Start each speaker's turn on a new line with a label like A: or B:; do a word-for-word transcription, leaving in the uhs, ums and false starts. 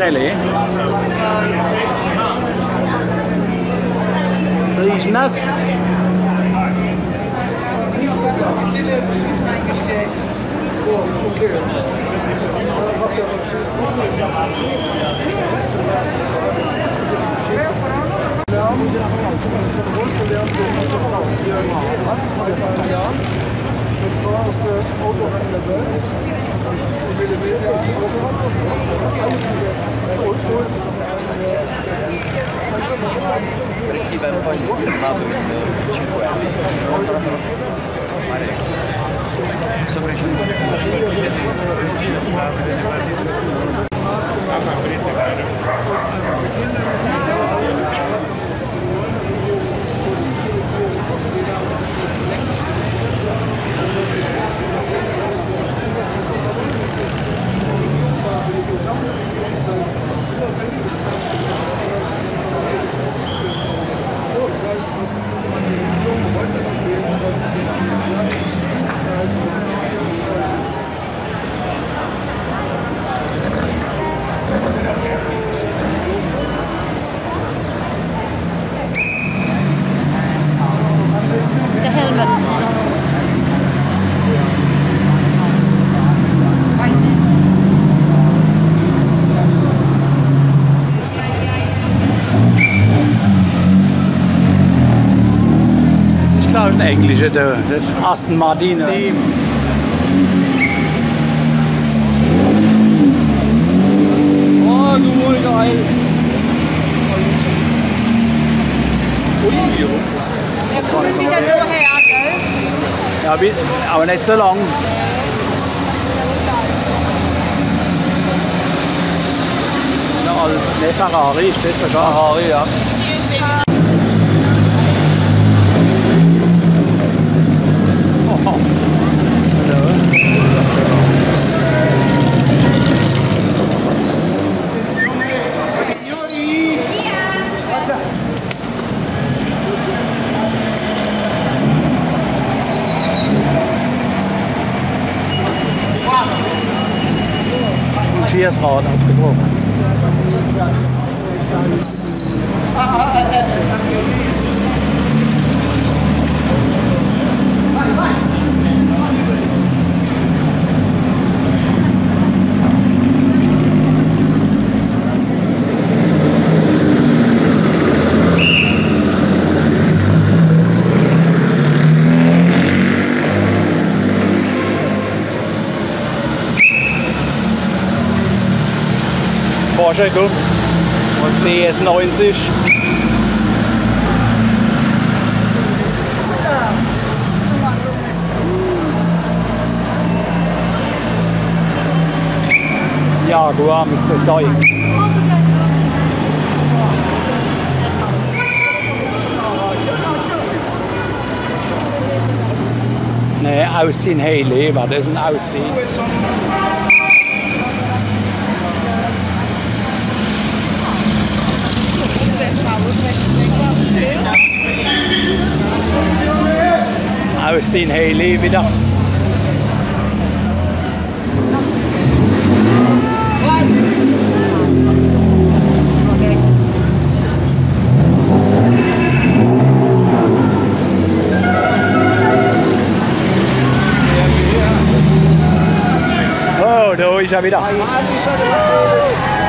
A: Relais. Riechen das?
B: Der Helmet.
A: Das ist, glaube ich, ein englischer, das ist Aston Martin. Oh, du geil. Ui,
B: Er kommt wieder nur her, gell?
A: ja, wie- aber nicht so lang. Ja, ne, Ferrari ist das sogar. Ferrari, ja. Oh. Hallo. Ein Schießrad abgebrochen. Porsche kommt und B S neunzig. Jaguar müsste es sein. Ne, Austin Haley, war das ein Austin? Austin Haley wieder. Oh, da ist er wieder.